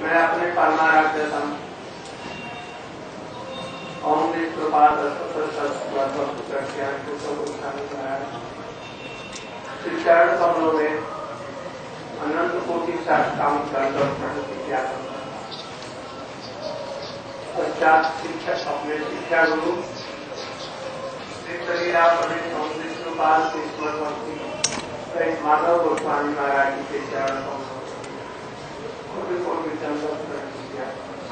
मैं अपने परमाराध्यतम ओम विष्णुपाद श्री चरण कमलों में अनंत कोटि साष्टांग दंडवत प्रणति किया करता। पश्चात शिक्षक अपने शिक्षा गुरु श्री कलीराम पंडित ओम विष्णुपाद ईश्वरवर्ती माधव गोस्वामी महाराज जी के चरण कमलों में कोटि कोटि दंडवत प्रणति किया।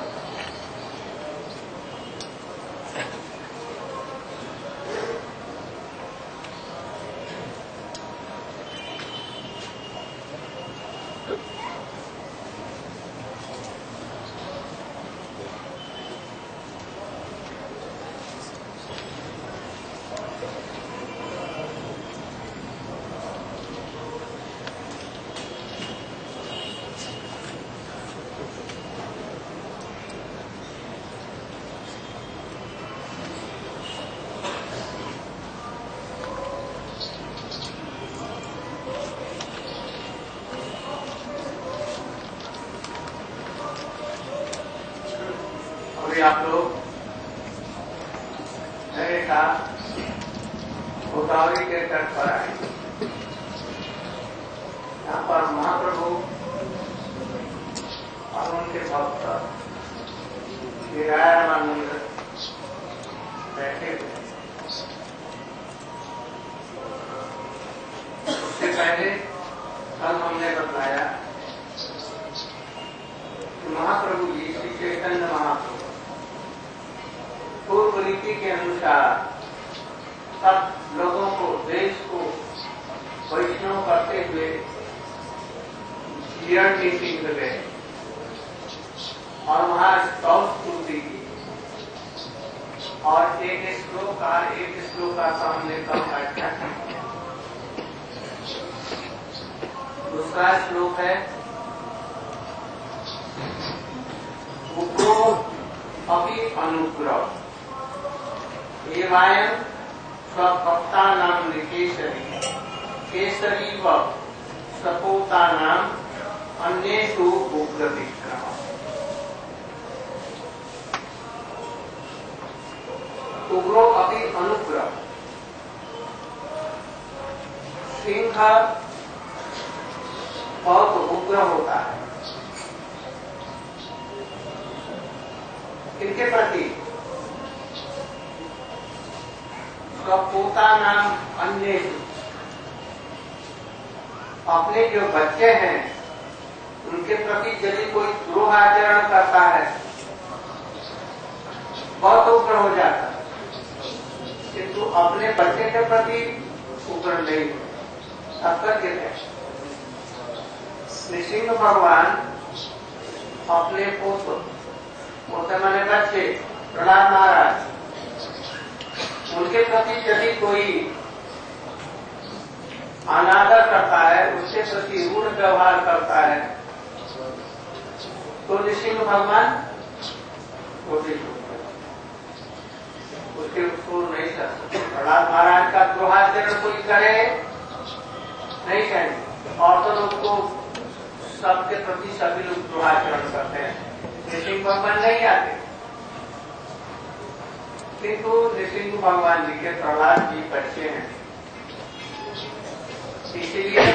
आप लोग मेरे साथ गोदावरी के तट पर आए। यहाँ पर महाप्रभु और उनके भक्त विराजमानंद बैठे हुए। उससे पहले कल हमने बताया कि महाप्रभु जी श्री चैतन्य महाप्रभु पूर्व रीति के अनुसार सब लोगों को, देश को वैष्णव करते हुए जीवन नीति में गए और वहां स्तव स्तुति की और एक श्लोक का हमने कल व्याख्या की। दूसरा श्लोक है उग्रो अपि अनुग्रह एवायं स्वभक्तानां निकेशरी केसरी व सपोतानां अन्येषु उग्रविक्रम। उग्रो अपि अनुग्रह। सिंह बहुत उग्र होता है। इनके प्रति स्वपोता नाम अन्य अपने जो बच्चे हैं उनके प्रति यदि कोई द्रोह आचरण करता है बहुत उग्र हो जाता है, किंतु अपने बच्चे के प्रति उग्र नहीं। तात्पर्य है नृसिंह भगवान अपने पोते माने बच्चे प्रहलाद महाराज उनके प्रति यदि कोई अनादर करता है, उसके प्रति रूढ़ व्यवहार करता है तो नृसिंह भगवान उसके उसको नहीं कर सकते। प्रहलाद महाराज का द्रोहाचरण कोई करे नहीं कहेंगे और तो लोग को सबके प्रति सभी लोग द्रोहाचरण करते हैं। नृसिंह भगवान नहीं आते, किंतु नृसिंह भगवान जी के प्रहलाद जी बच्चे हैं। इसीलिए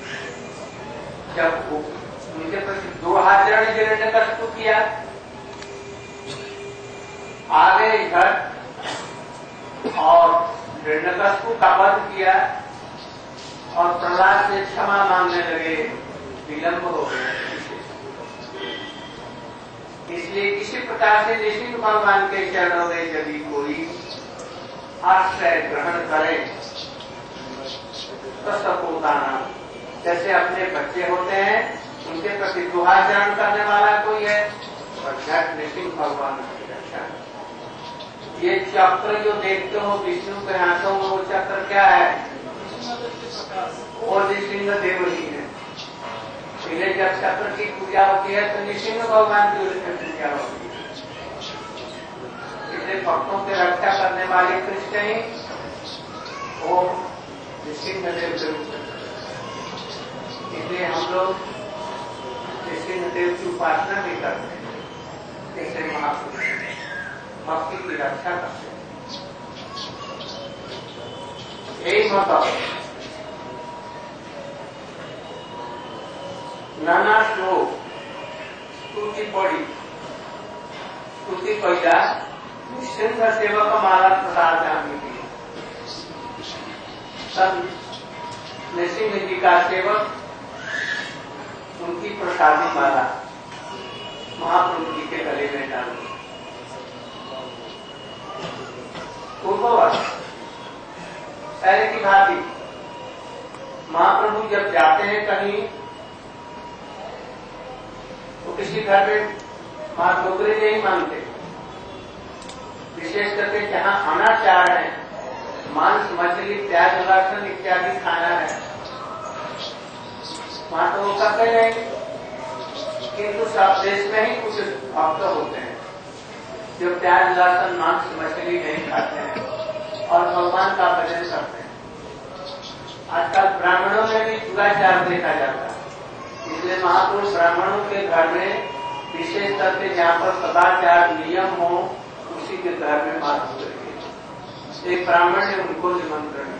जब उनके प्रति द्रोहाचरण हिरण्यकश्यप किया, आगे इधर और हिरण्यकश्यप का वध किया और प्रहलाद से क्षमा मांगने लगे, विलंब हो गया। इसलिए किसी प्रकार से नृसिंह भगवान के चरणों में यदि कोई आश्रय ग्रहण करे तो सपोताना, जैसे अपने बच्चे होते हैं उनके प्रति द्रोहाचरण करने वाला कोई है और नृसिंह भगवान की रक्षा। ये चक्र जो देखते हो विष्णु के हाथों में, वो चक्र क्या है? वो नृसिंह देव ही है। पहले जब चक्र की पूजा होती है तो नृसिंह भगवान की पूजा होती है। इसलिए भक्तों की रक्षा करने वाले कृष्ण ही वो नृसिंह देव के रूप में। इसलिए हम लोग नृसिंह देव की उपासना भी करते हैं, जैसे महापुरुष भक्ति की रक्षा करते हैं। यही मतलब नाना श्लोक स्तुति पढ़ी, स्तुति पैदा सिंह सेवक माला प्रसाद जाने की सब नृसिंह जी का सेवक, उनकी प्रसादी माला महाप्रभु जी के गले में डाल दी। पूर्ववत पहले की भांति महाप्रभु जब जाते हैं कहीं तो किसी घर में मां डोगरे नहीं मानते, विशेष करके जहां खाना चाह रहे हैं, मांस मछली प्याज लहसुन इत्यादि खाना है, वहां तो वो करते नहीं। किंतु सब देश में ही कुछ भक्त होते हैं जो प्याज लहसुन मांस मछली नहीं खाते हैं और भगवान का भजन करते हैं। आजकल ब्राह्मणों में भी दुराचार देखा जाता है, इसलिए महापुरुष ब्राह्मणों के घर में विशेष करके जहाँ पर सदाचार नियम हो उसी के घर में बात हो रही है। एक ब्राह्मण ने उनको निमंत्रण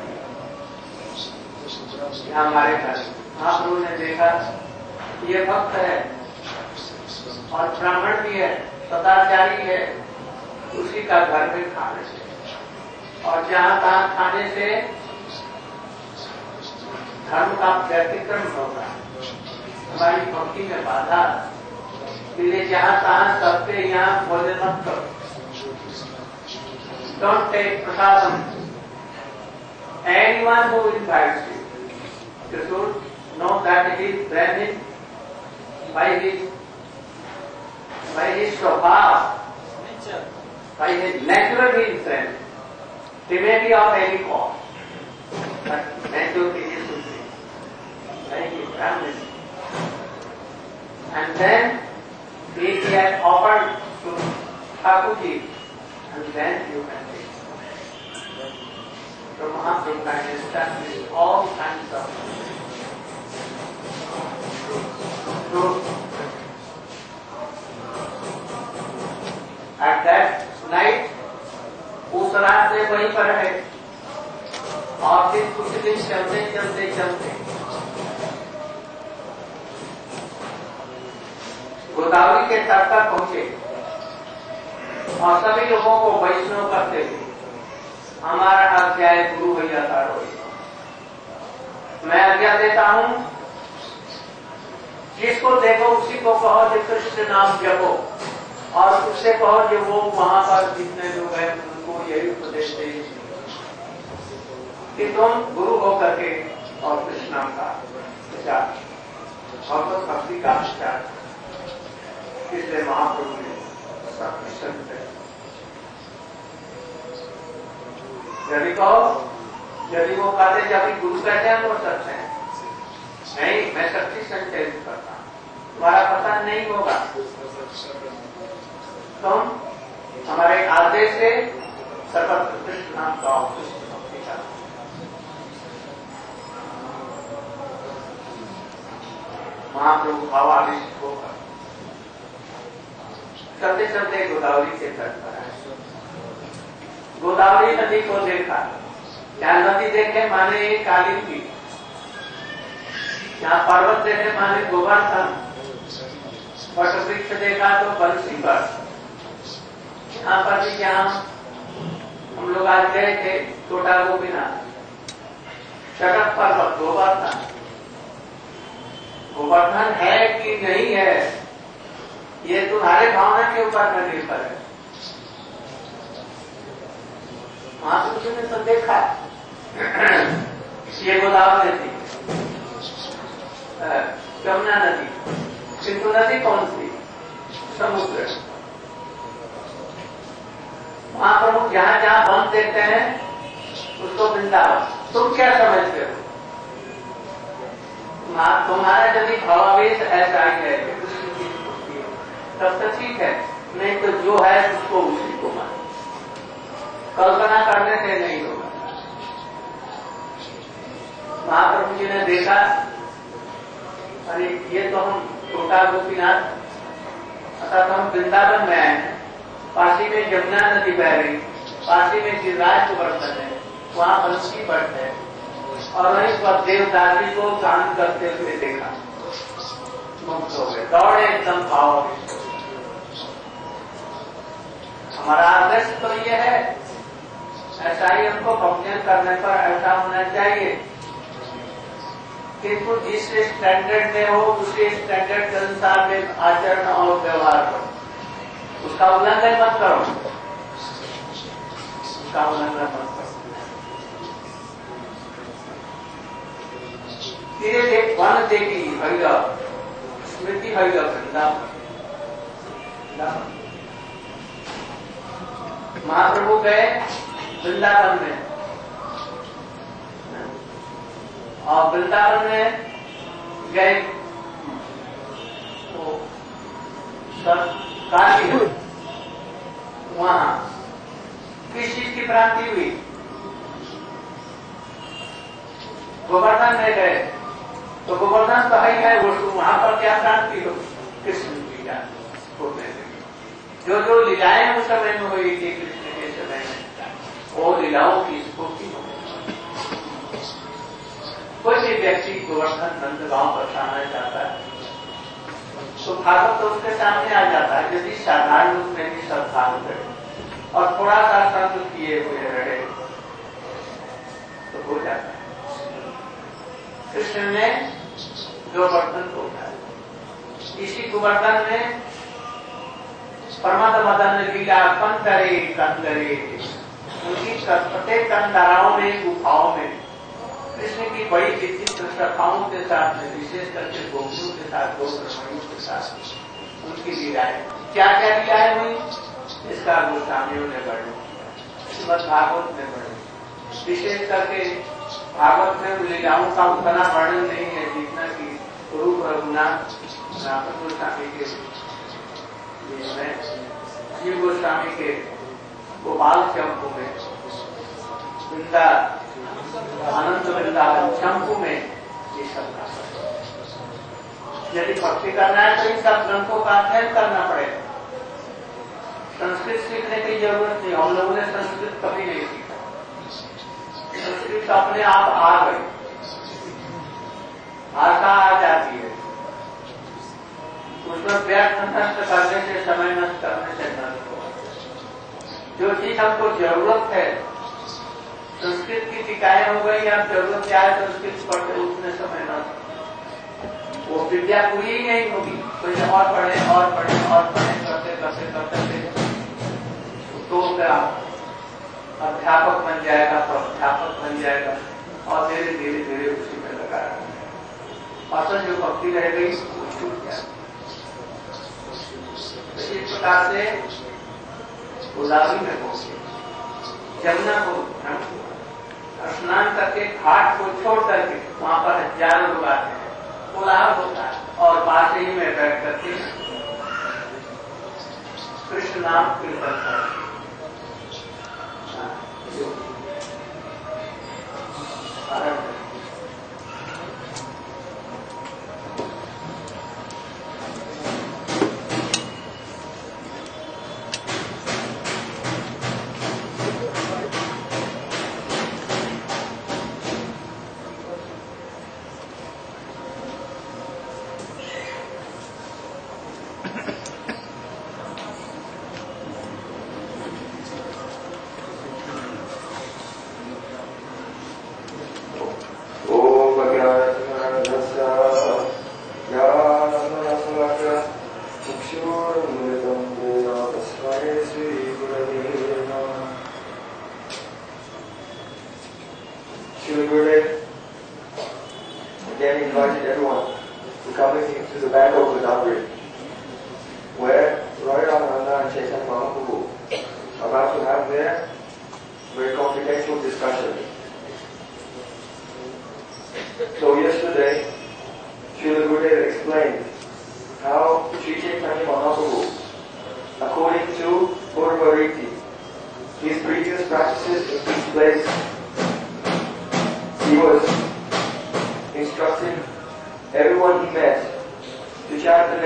किया हमारे घर। महाप्रभु ने देखा ये भक्त है और ब्राह्मण भी है, सदाचारी है, उसी का घर में खाने से और जहाँ तहाँ खाने से धर्म का व्यतिक्रम होगा, हमारी भक्ति में बाधा। इसलिए जहाँ तहाँ सबके यहाँ भोजन मत करो। Don't take prasadam. Anyone who invites you, you should know that it is Brahmin by his swabha, by his natural being friend. He may be of any cause, but naturally he should be like a Brahmin. And then he has offered to Thakurji, and then you can take. So Mahaprabhu can establish all kinds of truth. At that night, उस रात में वहीं पर है और फिर कुछ दिन चलते चलते चलते गोदावरी के तट तक पहुंचे और सभी लोगों को वैष्णव करते थे। हमारा अध्याय गुरु भैया था रोज। मैं आज्ञा देता हूं, जिसको देखो उसी को कहो जो कृष्ण नाम जपो और उससे कहो जो वो वहां पर जितने लोग हैं उनको यही उपदेश दे कि तुम गुरु होकर के और कृष्ण नाम का प्रचार, भगवत भक्ति का प्रचार। इसलिए महाप्रभु ने सत्संग यदि कहो, यदि वो कहते जब गुरु कहते हैं वो सत्य है, नहीं मैं शक्ति संचरित करता हूं, तुम्हारा पता नहीं होगा। तुम हमारे आदेश से सर्वत्र कृष्ण नाम का कृष्ण भक्ति का। महाप्रभु भावाविष्ट होकर चलते चलते गोदावरी के तट पर आए। गोदावरी नदी को देखा। क्या नदी देखे माने काली की, यहाँ पर्वत देखे माने गोवर्धन, वट वृक्ष देखा तो बंसी पर। यहाँ पर भी जहाँ हम लोग आज गए थे छोटा गोपीनाथ, चटक पर्वत गोवर्धन। गोवर्धन है कि नहीं है ये तुम्हारे भावना के ऊपर निर्भर है। महापुरुषों ने तो देखा ये गोदावरी थी, यमुना नदी, सिंधु नदी कौन सी? समुद्र। महाप्रभु जहां जहां बंद देखते हैं उसको वृंदावन। तुम क्या समझते हो? तुम्हारा यदि भावावेश ऐसा ही है तब तो ठीक है, नहीं तो जो है उसको उसी को मान, कल्पना करने से नहीं होगा। महाप्रभु जी ने देखा, अरे ये तो हम छोटा गोपीनाथ, अर्थात हम वृंदावन में आए हैं, पासी में यमुना नदी बह रही, पासी में गिरिराज गोवर्धन है, वहां बंसी पट है, और वहीं पर देवदासी को गान करते हुए देखा, मुक्त हो गए, दौड़े एकदम भाव। हमारा आदर्श तो ये है, ऐसा ही हमको फंक्शन करने पर ऐसा होना चाहिए, किंतु जिस स्टैंडर्ड में हो उसी स्टैंडर्ड के अनुसार में आचरण और व्यवहार करो, उसका उल्लंघन मत करो, उसका उल्लंघन मत करो। धीरे धीरे वन देवी भैया स्मृति भैया वृंदावन, महाप्रभु गए वृंदावन में, और वृंदावन में गए तो काली वहां किस चीज की भ्रांति हुई, गोवर्धन में गए तो गोवर्धन तो है वो, वहां पर क्या भ्रांति हो, कृष्ण की क्या होने लगी, जो जो लीलाएं उस समय में हुई थी कृष्ण के समय में, वो लीलाओं की स्फूर्ति हो गई। कोई भी व्यक्ति गोवर्धन नंदगांव बसाना चाहता है तो भागवत तो उसके सामने आ जाता है, यदि साधारण रूप में भी श्रद्धालु रहे और थोड़ा सा संग किए हुए रहे तो हो जाता है। कृष्ण ने गोवर्धन को उठाया, इसी गोवर्धन में प्रमद मदन लीला कंदरे कंदरे, उनकी प्रत्येक कंदराओं में गुफाओं में कृष्ण की बड़ी विचित्र सखाओं के साथ में, विशेष करके गोपियों के साथ, गोपरमणियों के साथ उनकी लीलाएं, क्या क्या लीलाएं हुई इसका गोस्वामियों ने वर्णन किया, श्रीमद् भागवत में वर्णन। विशेष करके भागवत में लीलाओं का उतना वर्णन नहीं है जितना कि रूप रघुनाथ सनातन गोस्वामी के जीव गोस्वामी के गोपाल चंपू में, वृंदा आनंद वृंदावन चंपू में ये सब का, यदि भक्ति करना है तो इन सब ग्रंथों का अध्ययन करना पड़ेगा। संस्कृत सीखने की जरूरत नहीं, हम लोगों ने संस्कृत कभी नहीं सीखा, संस्कृत अपने आप आ गई, भाषा आ जाती है, उसमें व्यर्थ नष्ट करने से, समय नष्ट करने से नष्ट हो। जो चीज हमको जरूरत है, संस्कृत की टिकाएं हो गई, अब जरूरत क्या है संस्कृत पढ़ते उसमें समय नष्ट, वो विद्या पूरी ही नहीं होगी, कोई और पढ़े और पढ़े और पढ़े करते करते करते तो क्या अध्यापक बन जाएगा, प्राध्यापक बन जाएगा, और धीरे धीरे धीरे उसी में लगा रहेगा, असल जो भक्ति रह गई वो छूट जाए। इस प्रकार से गोदावरी में पहुंचे, यमुना को स्नान करके घाट को छोड़ करके वहां पर हजारों लोग आते हैं, कोलाहल होता है, और पास ही में बैठ करके कृष्ण नाम कीर्तन करते।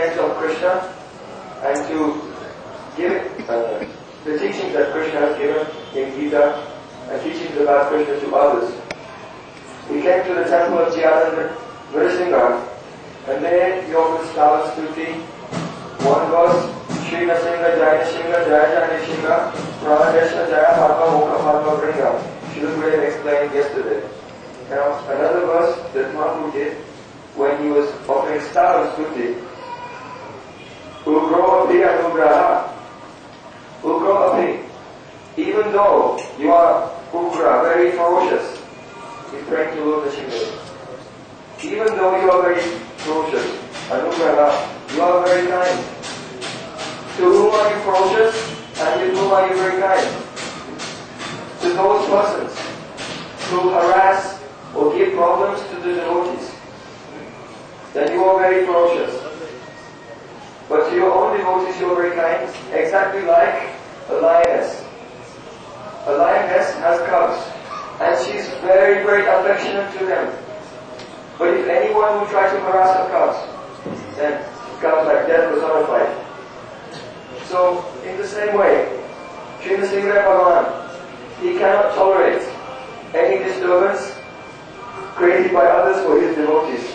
enseigns of Krishna and to give the teachings that Krishna has given in Gita and teachings about Krishna to others. He came to the temple of Jayadanda Nrsimha, and there he offered Stava Stuti. One verse, Shri Nrsimha Jaya Nrsimha Jaya Jaya Nrsimha Pranadeshna Jaya Padma Mokha Padma Bringa. Srila Gurudev explained yesterday. Now another verse that Mahaprabhu did when he was offering Stava Stuti. Ugro Api Anugraha. Ugro Api. Even though you are Ugra, very ferocious, he's praying to Lord Nrsimha. Even though you are very ferocious, Anugraha, you are very kind. To whom are you ferocious, and with whom are you very kind? To those persons who harass or give problems to the devotees, then you are very ferocious. But to your own devotees you are very kind, exactly like a lioness. A lioness has cubs, and she is very, very affectionate to them. But if anyone will try to harass her cubs, then it comes like death personified. So, in the same way, Sri Nrsimha Bhagavan, he cannot tolerate any disturbance created by others for his devotees.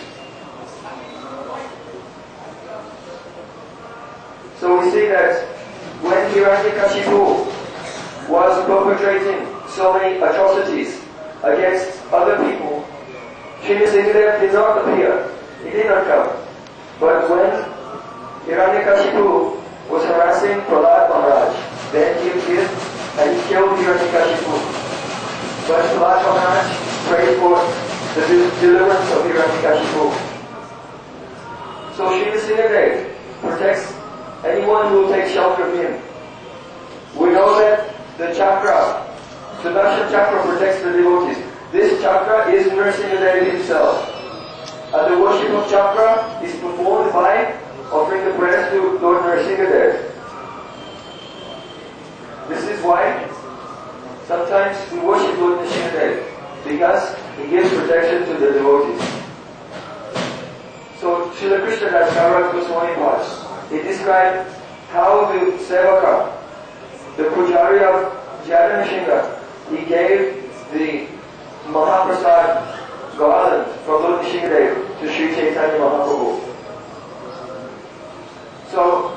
So we see that when Hiranyakashipu was perpetrating so many atrocities against other people, Sri Nrsimha did not appear. He did not come. But when Hiranyakashipu was harassing Prahlad Maharaj, then he appeared and he killed Hiranyakashipu. But Prahlad Maharaj prayed for the deliverance of Hiranyakashipu. So Sri Nrsimha protects anyone who will take shelter of him. We know that the chakra, Sudarshan chakra, protects the devotees. This chakra is Nrsimha himself. And the worship of chakra is performed by offering the prayers to Lord Nrsimha. This is why sometimes we worship Lord Nrsimha, because he gives protection to the devotees. So Srila Krishna Das Kaviraj Goswami Maharaj, he described how the Sevaka, the Pujari of Jayadanda Nrsimha, he gave the Mahaprasad garland from Lord Nrsimha to Sri Chaitanya Mahaprabhu. So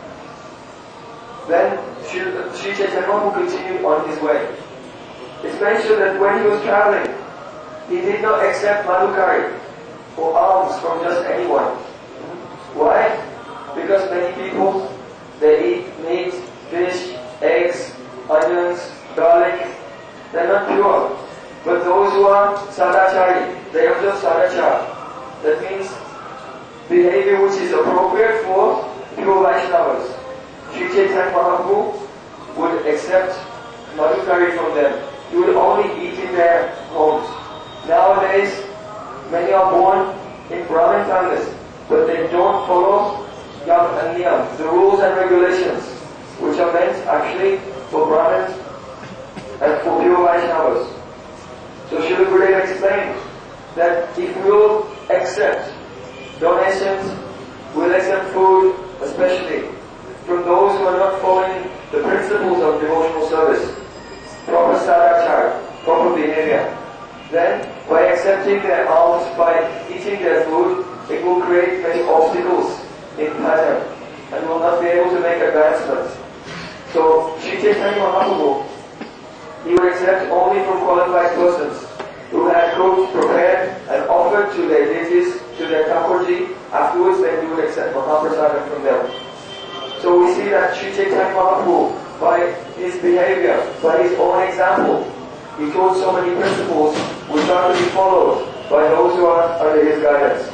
then Sri Chaitanya Mahaprabhu continued on his way. It's mentioned that when he was traveling, he did not accept Madhukari or alms from just anyone. Why? Because many people, they eat meat, fish, eggs, onions, garlic. They're not pure. But those who are sadachari, they observe sadachara. That means behavior which is appropriate for pure Vaishnavas. Sri Chaitanya Mahaprabhu would accept Madhukari from them. He would only eat in their homes. Nowadays, many are born in Brahmin families, but they don't follow Yam and Niyam, the rules and regulations, which are meant actually for Brahmins and for pure Vaishnavas. So Srila Gurudev explained that if we will accept donations, we'll accept food, especially from those who are not following the principles of devotional service, proper sadachara, proper behavior, then by accepting their alms, by eating their food, it will create many obstacles in pattern and will not be able to make advancements. So Sri Chaitanya Mahaprabhu, he would accept only from qualified persons who had cooked, prepared and offered to their deities, to their Thakurji. Afterwards then he would accept Mahaprasadam from them. So we see that Sri Chaitanya Mahaprabhu, by his behavior, by his own example, he taught so many principles which are to be followed by those who are under his guidance.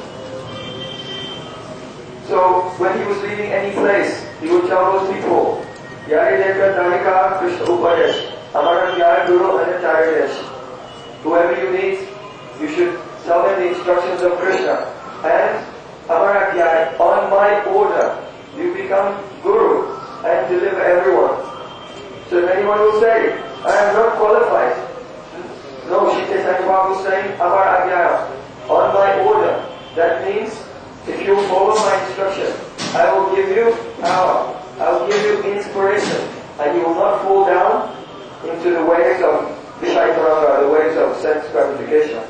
So when he was leaving any place, he would tell those people, Yari Deka Dharika Krishna Upadesh, Amara Yara Guru Anataridesh. Whoever you meet, you should tell them the instructions of Krishna. And Amara Yara, on my order, you become Guru and deliver everyone. So if anyone will say, I am not qualified. No, Sri Chaitanya Mahaprabhu is saying, Amar Agyaya, on my order. That means, if you follow my instruction, I will give you power. I will give you inspiration. And you will not fall down into the waves of Vishayataraga, the waves of sense gratification.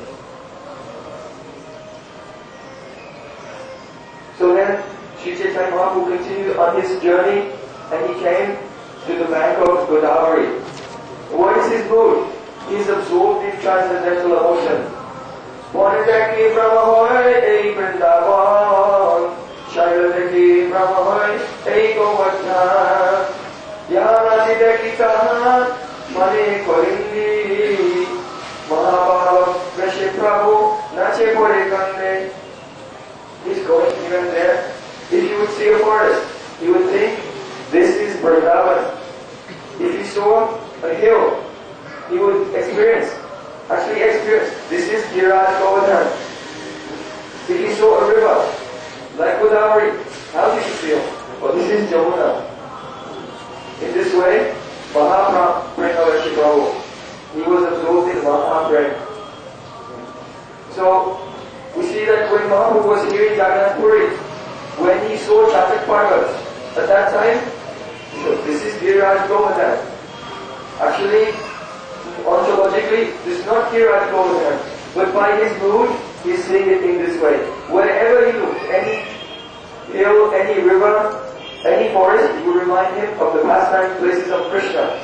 So then, Sri Chaitanya Mahaprabhu continued on his journey and he came to the bank of Godavari. What is his mood? He is absorbed in transcendental emotion. Vanidaki Brahmahoy, Ei Vrindavan, Shailadaki Brahmahoy, Ei Govardhan, Yanadidaki Tahan, Mani Korindi, Mahabhava Veshi Prabhu, Nache Porikande. He's going even there. If you would see a forest, you would think this is Vrindavan. If you saw a hill, you would experience this is Giriraj Govardhan. If you saw a river, like Godavari, how did you feel? Well, this is Jamuna. In this way, Mahaprabhu, Prabhu, he was absorbed in Mahaprabhu. So, we see that when Mahaprabhu was here in Jagannath Puri, when he saw Chatak Parvat, at that time, he said, this is Giriraj Govardhan. Actually, ontologically, this is not Giriraj Govardhan, but by his mood, he's seeing it in this way. Wherever he looked, any hill, any river, any forest, it would remind him of the pastime places of Krishna.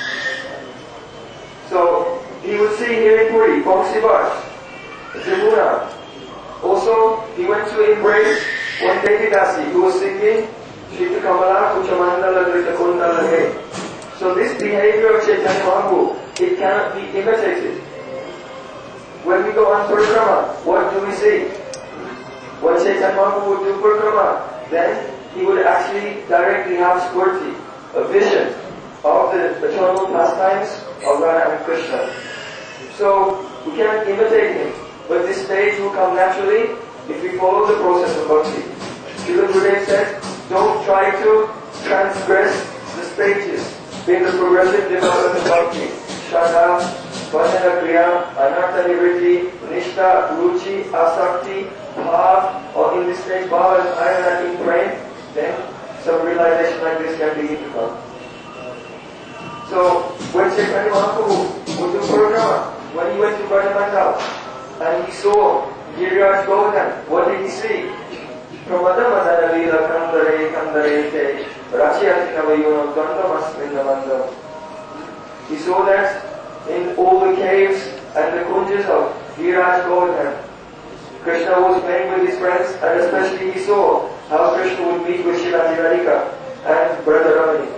So, he would see here in Puri, Bangsibar, Jamuna. Also, he went to embrace one Devidasi who was singing Shita Kamala Kuchamandala Drita Kundala He. So this behavior of Chaitanya Mahaprabhu, it cannot be imitated. When we go on Parikrama, what do we see? When Chaitanya Mahaprabhu would do Parikrama, then he would actually directly have Spurti, a vision of the eternal pastimes of Radha and Krishna. So we cannot imitate him, but this stage will come naturally if we follow the process of bhakti. Srila Gurudev said, don't try to transgress the stages in the progressive development of bhakti. Shraddha, Vajana Kriya, Anartha Nivritti, Nishtha, Ruchi, Asakti, Bhav, or in this stage Bhav and Ayana in praying, then some realization like this can begin to come. So, when Chaitanya Mahaprabhu would do Parikrama, when he went to Brajamandal and he saw Giriraj Govardhan, what did he see? Pramada Madana Lila Kandare Kandare Te Rachiyati Navayunam Gandamasmindamandam. He saw that in all the caves and the kunjas of Giriraj Govardhan, Krishna was playing with his friends, and especially he saw how Krishna would meet with Srimati Radhika and Radharani.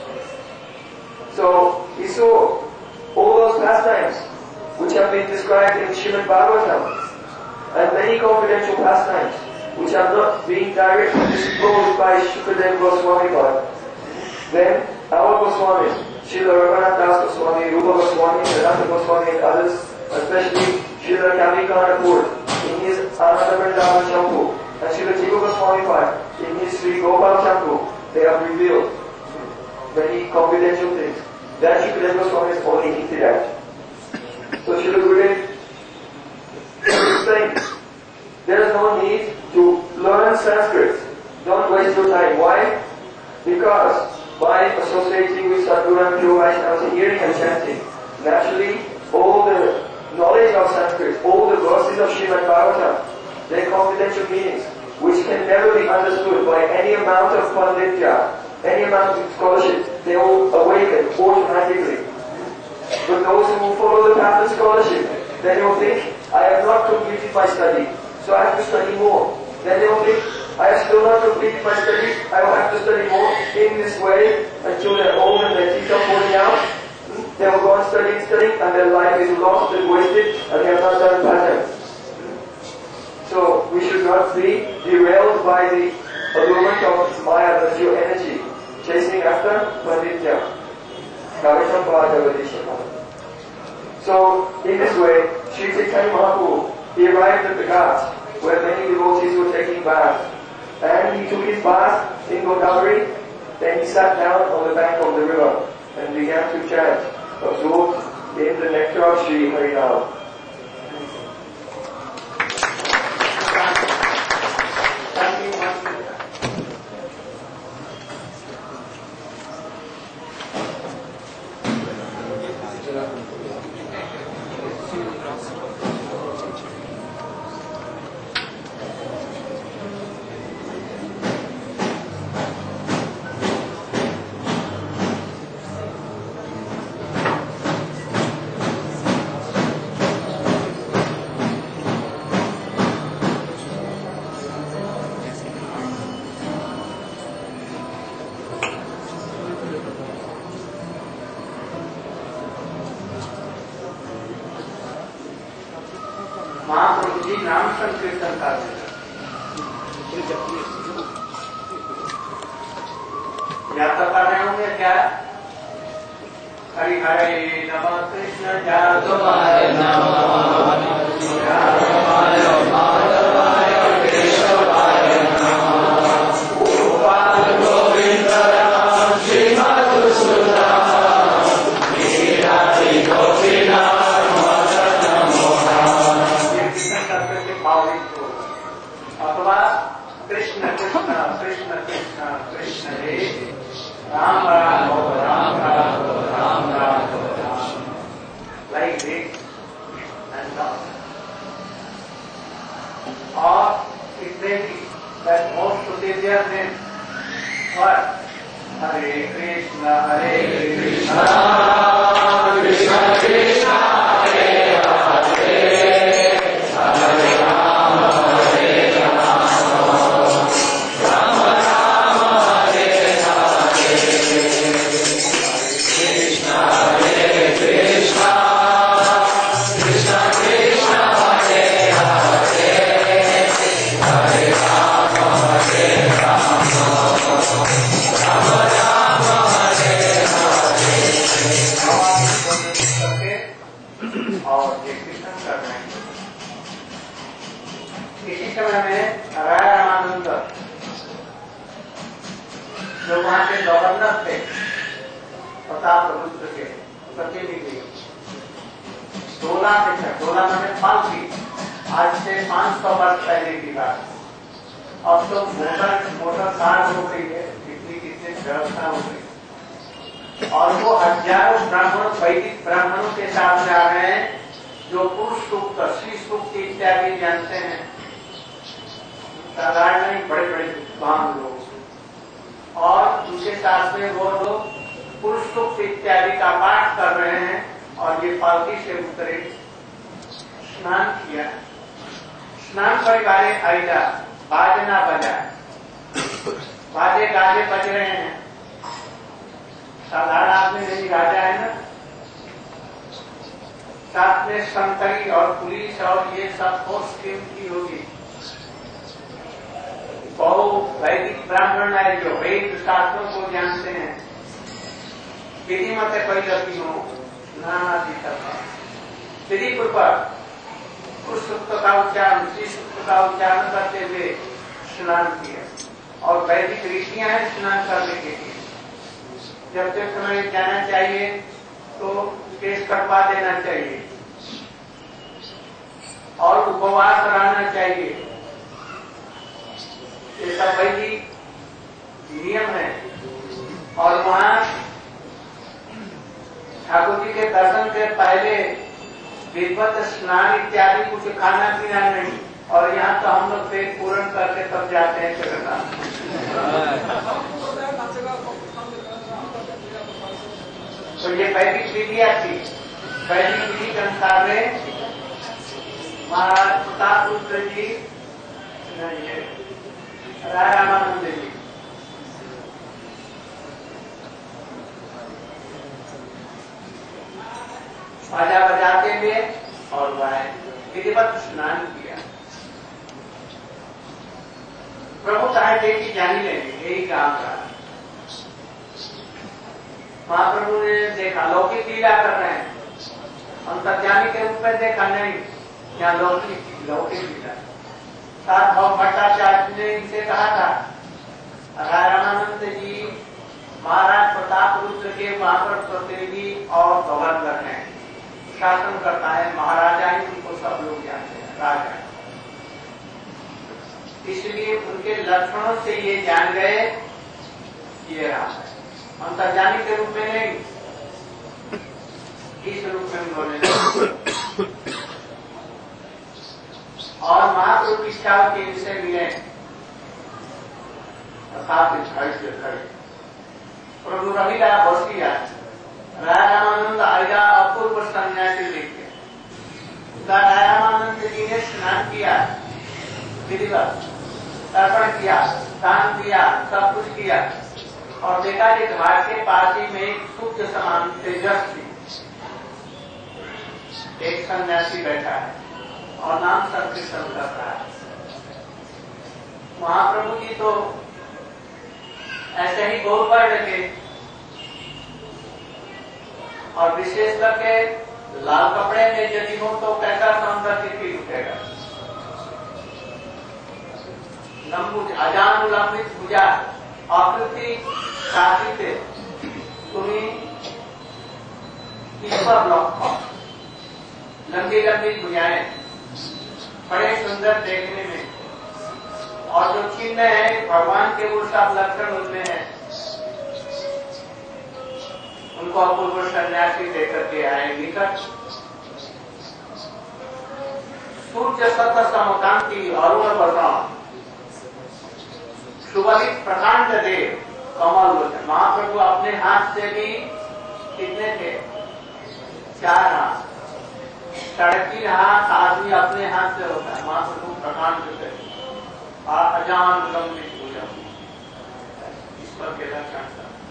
So he saw all those pastimes which have been described in Srimad Bhagavatam and many confidential pastimes which are not being directly disclosed by Shukadev Goswami Pad. Then our Goswamis, Srila Raghunath Das Goswami, Rupa Goswami, Vedanta Goswami and others, especially Srila Kavikanapur in his Ananda Vrindavan Champu and Srila Jiva Goswami Pad in his Sri Gopal Champu, they have revealed many confidential things that Shukadev Goswami is only hinted at. So Srila Gurudev explained, there is no need to learn Sanskrit. Don't waste your time. Why? Because by associating with Sadguru and Pure Vaishnavas, hearing and chanting, naturally all the knowledge of Sanskrit, all the verses of Srimad Bhagavatam, their confidential meanings, which can never be understood by any amount of panditya, any amount of scholarship, they will awaken automatically. But those who follow the path of scholarship, then they will think, I have not completed my study, so I have to study more. Then they will think, I have still not completed my studies, I will have to study more in this way until they're old and their teeth are falling out. They will go on studying, and their life is lost and wasted, and they have not done bhajan. So we should not be derailed by the allurement of Maya, the pure energy, chasing after panditya. So, in this way, Sri Chaitanya Mahaprabhu, he arrived at the Ghats, where many devotees were taking baths. And he took his bath in Godavari, then he sat down on the bank of the river and began to chant, absorbed in the nectar of Sri Harinam. नाम संकीर्तन करते थे। याद कर रहे होंगे क्या? हरि हरे नमः कृष्ण जातुमाय नमः रामाय माधवाय केशवाय नमः गोपाल गोविंद राम श्री मधुसूदन गिरिधारी गोपीनाथ मदन मोहन। ये कीर्तन करते थे भाविक को। अथवा कृष्ण कृष्ण कृष्ण कृष्ण कृष्ण हे Ram Ram Ram Ram Ram Ram Ram, like this and down. Or it may be that most procedure then what? Hare Krishna Krishna Krishna Hare Hare Hare Rama Hare Rama Rama Rama Hare Hare Krishna Hare Krishna Krishna Krishna Hare Hare Hare Rama Hare Rama Rama Rama Hare Hare। और ये कीर्तन कर रहे हैं। इसी समय में राय रामानंद जो वहां के गवर्नर थे प्रताप रुद्र के प्रतिनिधि 16 में पालकी, आज से 500 वर्ष पहले की बात। अब तो मोटर कार हो गई है, कितनी व्यवस्था हो गई, और वो हजारों ब्राह्मण वैदिक ब्राह्मणों के साथ जा रहे हैं जो पुरुष सूक्त श्री सूक्त इत्यादि जानते हैं, साधारण बड़े बड़े विद्वान लोग, और उनके साथ में वो लोग पुरुष सूक्त इत्यादि का पाठ कर रहे हैं। और ये पालकी से उतरे, स्नान किया, स्नान परिवारे आईला बाजना बजा, बाजे गाजे बज रहे हैं। साधारण आदमी नहीं, राजा है ना, साथ में संतरी और पुलिस और ये सब फोर्स टीम की होगी। बहु वैदिक ब्राह्मण है जो वेद शास्त्रों को जानते हैं, विधि मत परिलती हो नानादि विधि पूर्वक उस सूक्त का उच्चारण, श्री सूक्त का उच्चारण करते हुए स्नान किया। और वैदिक रीतियां हैं स्नान करने के लिए। जब तक समय जाना चाहिए तो केस कटवा देना चाहिए और उपवास रहना चाहिए, ये सब वैदिक नियम है। और वहां ठाकुर जी के दर्शन से पहले विधिवत स्नान इत्यादि कुछ खाना पीना नहीं, और यहाँ तो हम लोग पेट पूर्ण करके तब जाते हैं जगन्नाथ। तो ये वैदिक विधियां थी। वैदिक विधि के अनुसार में महाराज प्रताप रुद्र जी, राय रामानंद जी बाजा बजाते हुए और वह विधिवत स्नान किया। प्रभु चाहते कि जानी लेंगे, यही काम था। महाप्रभु ने देखा लौकिक लीला कर रहे हैं, अंतर्जामी के रूप में देखा नहीं, यहाँ लौकिक लीला। सार्वभौम भट्टाचार्य ने इनसे कहा था, रामानंद जी महाराज प्रताप रुद्र के वहां पर प्रतिनिधि और गवर्नर हैं, शासन करता है महाराजा ही, उनको सब लोग जानते हैं राजा। इसलिए उनके लक्षणों से ये जान गए ये राम है, अंतर्जामी के रूप में नहीं, इस रूप में उन्होंने। और महाप्रभु की इच्छा के इनसे मिले, प्रभु रविला बसिया रामानंद आएगा अपूर्व सन्यासी देखते। रामानंद जी ने स्नान किया, विधिवत तर्पण किया, दान दिया, सब कुछ किया, और देखा कि घाट के पास ही में एक सूर्य समान तेजस्वी एक सन्यासी बैठा है। और नाम संकीर्तन कर रहा है। महाप्रभु जी तो ऐसे ही गौर वर्ण के और विशेष करके लाल कपड़े में यदि हो तो कैसा सौंदर्य की उठेगा। लंबुज अजानुलंबित भुजा आकृति शासित तुम्हें ईश्वर लक्ष्य लंबी लंबी भुजाएं बड़े सुंदर देखने में, और जो चिन्ह है भगवान के वो सब लक्षण उनमें है। उनको अपूर्व सन्यासी देकर के आए निकट सूर्य सत्य समकांति अरुण बलराम सुबलित प्रकांड देव कमल लोचन। महाप्रभु अपने हाथ से भी कितने थे? 4 हाथ, 3.5 हाथ आदमी अपने हाथ से होता है। महाप्रभु प्रकांड थे, अजान लंबित पूजा ईश्वर के लक्षण।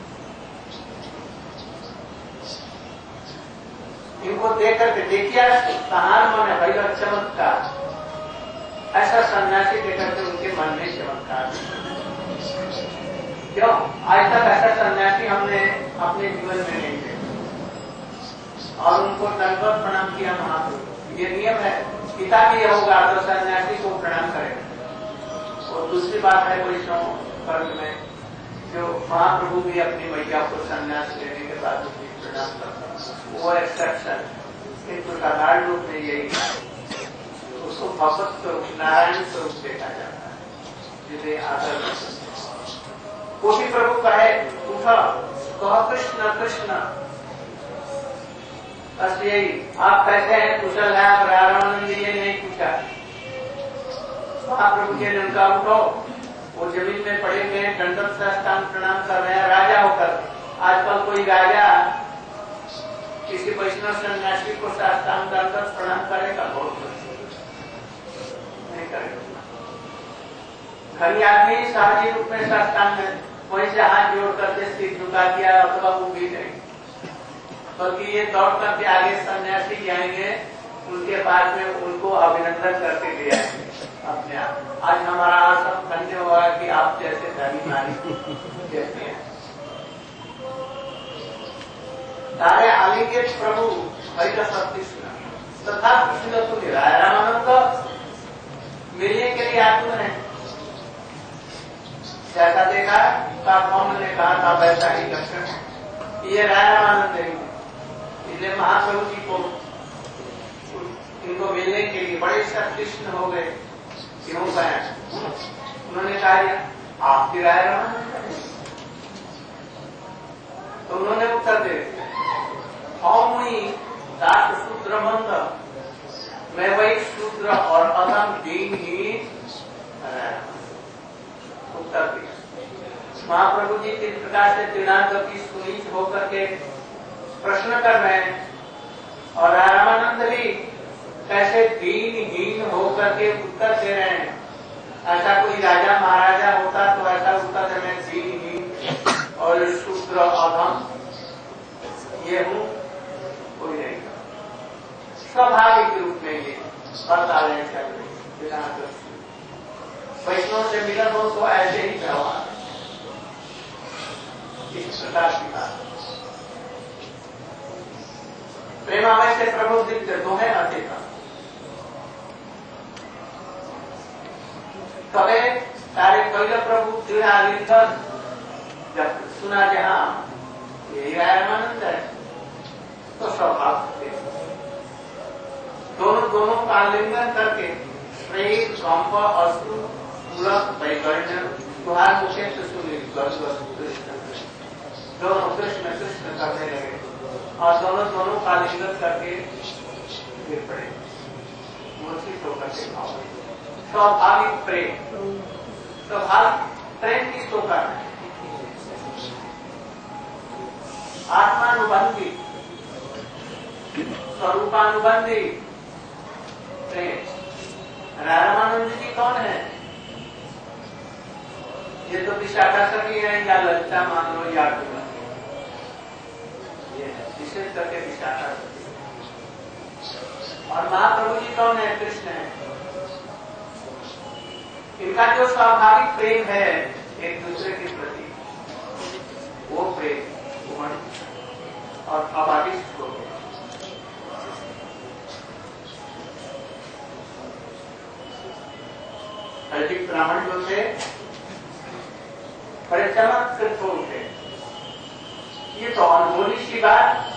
इनको देख करके देखिए कहार मन है भाई चमत्कार, ऐसा सन्यासी देखकर के उनके मन में चमत्कार। क्यों? आज तक ऐसा सन्यासी हमने अपने जीवन में नहीं देखा और उनको दंडवत प्रणाम किया महाप्रभु। ये नियम है, पिता भी होगा तो सन्यासी को प्रणाम करेगा। और दूसरी बात है वैष्णव वर्ग में जो महाप्रभु भी अपनी मैया को सन्यास लेने के बाद उसकी प्रणाम करता, वो एक्सेप्शन। किंतु साधारण रूप में यही उसको भगवत स्वरूप नारायण स्वरूप देखा जाता है, जिसे आदर कोटि प्रभु कहे उठा कह कृष्ण कृष्ण। बस यही आप कहते हैं कुशल है, पर रामानंद ये नहीं पूछा। महाप्रभु जी ने उनका उठो, वो जमीन में पड़े हुए दंडवत साष्टांग प्रणाम कर रहे हैं राजा होकर। आजकल कोई राजा किसी वैष्णव सन्यासी को साष्टांग दंडवत प्रणाम करेगा? बहुत नहीं करेगा। घनी आदमी सहजी रूप में साष्टांग है, वहीं से हाथ जोड़ करके सिर झुका दिया अथवा वो भी नहीं, बल्कि ये दौड़ करके आगे सन्यासी जाएंगे उनके पास में उनको अभिनंदन करके ले आएंगे अपने आप। आज हमारा आश्रम धन्य हुआ कि आप जैसे धनी नारी कहते हैं। तारे आलिंगित प्रभु भैया सतीष्ण तथा कृष्ण तो निराय रामानंद मिलने के लिए आतुर है। जैसा देखा कौन ने कहा था वैसा ही लक्षण ये रामानंद है। इसलिए महाप्रभु जी को इनको मिलने के लिए बड़े सतीष्ण हो गए। क्यों कहा? उन्होंने कहा आप भी राय रामानंद, तो उन्होंने उत्तर दे मुई दास शूद्र मंद, मैं वही शूद्र और अधम दीन ही उत्तर दिया। महाप्रभु जी किस प्रकार से दिनांक की सुनीच होकर के प्रश्न कर रहे हैं और रामानंद भी कैसे दीनहीन होकर के उत्तर दे रहे हैं। ऐसा कोई राजा महाराजा होता तो ऐसा उत्तर देने दीनहीन और शूद्र अधम ये हूँ कोई नहीं। स्वाभाविक रूप में ये बता रहे हैं। वैष्णव से मिलन हो तो ऐसे ही व्यवहार, इस प्रकार की बात। प्रेमामय से प्रभु दिव्य दोहे अधिका कवे तारे कैल प्रभु दृढ़ आलिंगन जब सुना जहां यही रामानंद है तो स्वभाव दोनों का आलिंगन करके प्रेम कंप अश्रु मूलक वैकर्ण तुहार मुखे से सुनी कृष्ण दोनों कृष्ण कृष्ण करने लगे और दोनों का आलिंगन करके गिर पड़े मूर्छित होकर के भाव। स्वाभाविक प्रेम, स्वाभाविक प्रेम किसको करना है? आत्मानुबंधी स्वरूपानुबंधी प्रेम। रामानंद जी कौन है? ये तो विशाखा सभी है या लज्जा मान लो या ये विशेष करके विशाखा सभी। और महाप्रभु जी कौन है? कृष्ण है। इनका जो स्वाभाविक प्रेम है एक दूसरे के प्रति, वो प्रेम उमड़ और अबाधित हो गया। अधिक ब्राह्मण जो थे बड़े चमत्कृत हो उठे। ये तो अनहोनी सी बात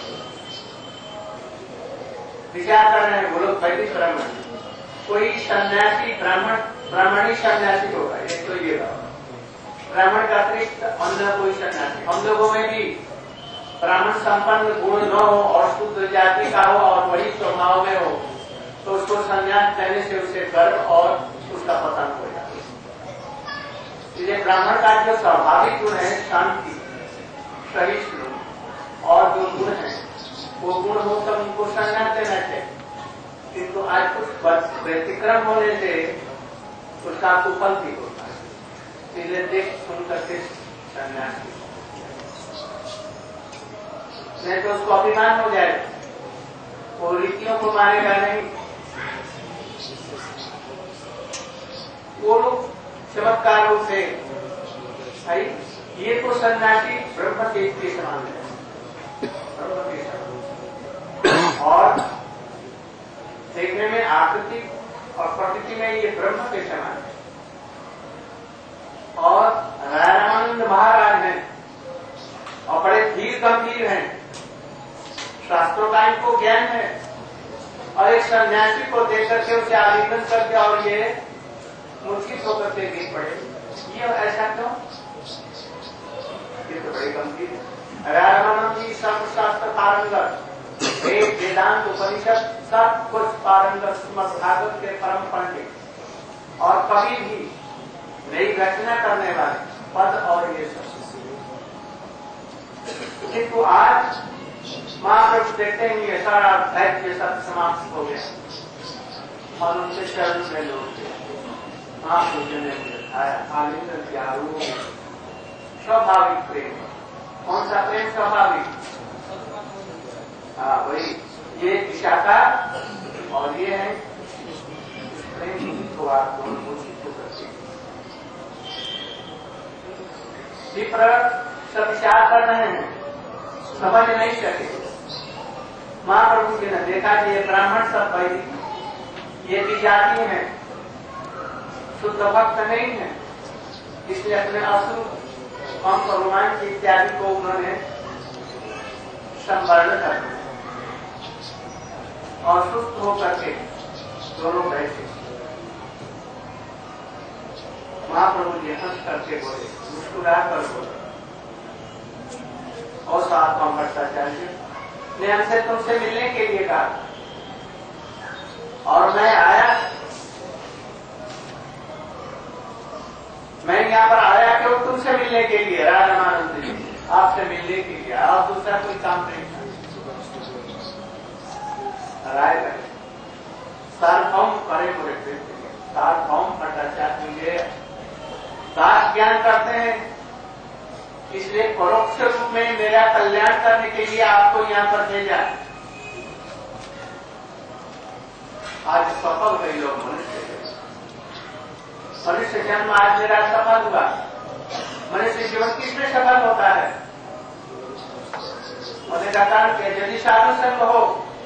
विचार कर रहे हैं वो लोग। वैदिक ब्राह्मण, कोई सन्यासी ब्राह्मणी सन्यासी होगा, एक तो ये बात। ब्राह्मण का अतिरिक्त अन्य कोई सन्यासी, हम लोगों में भी ब्राह्मण संपन्न गुण न हो और शुद्ध जाति का हो और बड़ी स्वभाव में हो तो उसको संन्यास देने से उसे गर्व और उसका पतन हो जाता है। इसलिए ब्राह्मण का जो स्वाभाविक गुण है शांति, सहिष्णु और जो गुण है वो गुण हो तब उनको संन्यास देना चाहिए। किंतु आज कुछ व्यतिक्रम होने से उसका कुफल भी होता है। इसलिए देख सुन करके संन्यास नहीं तो उसको अभिमान हो जाए, वो रीतियों को मानेगा नहीं। वो लोग चमत्कारों से भाई ये तो सन्यासी ब्रह्म तेज के समान है, ब्रह्म के समान, और देखने में आकृति और प्रकृति में ये ब्रह्म के समान है। और रामानंद महाराज हैं और बड़े धीर गंभीर हैं, शास्त्रों का इनको ज्ञान है, और एक सन्यासी को देख करके उसे आलिंगन करके और ये मूर्छित होकर के गिर पड़े, ये ऐसा क्यों? ये तो बड़े गंभीर है। रामानंद जी सर्वशास्त्र पारंगत, वेद वेदांत उपनिषद सब कुछ पारंगत, श्रीमद् भागवत के परम पंडित और कभी भी नई रचना करने वाले पद और ये सब। किंतु आज महाप्रभु देखते हैं ये सारा अध्याय ये सब समाप्त हो गया और उनसे शरण में लोग महाप्रभु ने दिखाया आलिंगन किया। स्वाभाविक प्रेम, कौन सा प्रेम स्वाभाविक? हाँ वही, ये विशाखा और ये है प्रेम को आप दोनों घोषित करते। विप्र सब विचार कर रहे हैं, समझ नहीं सके। महाप्रभु जी ने देखा कि ये ब्राह्मण सब वैदिक, ये भी जाति है, शुद्ध भक्त नहीं है, इसलिए अपने असुर पंप रोमांच इत्यादि को उन्होंने संवर्ण कर दिया और सुस्त होकर के दोनों बैठे। महाप्रभु जी हंस करके बोले, मुस्कुरा कर बोले, और साथ में भट्टाचार्य ने हमसे तुमसे मिलने के लिए कहा और मैं आया, मैं यहाँ पर आया क्यों? तुमसे मिलने के लिए, रामानंद जी आपसे मिलने के लिए, और दूसरा कोई काम नहीं था। राय करे सार्वभौम करे पूरे सार्वभौम भट्टाचार्य दास ज्ञान करते हैं, इसलिए परोक्ष रूप में मेरा कल्याण करने के लिए आपको यहाँ पर भेजा। आज सफल हुए लोग मनुष्य जन्म आज मेरा सफल हुआ। मनुष्य जीवन किसमें सफल होता है? होने का कारण क्या? यदि साधु संग हो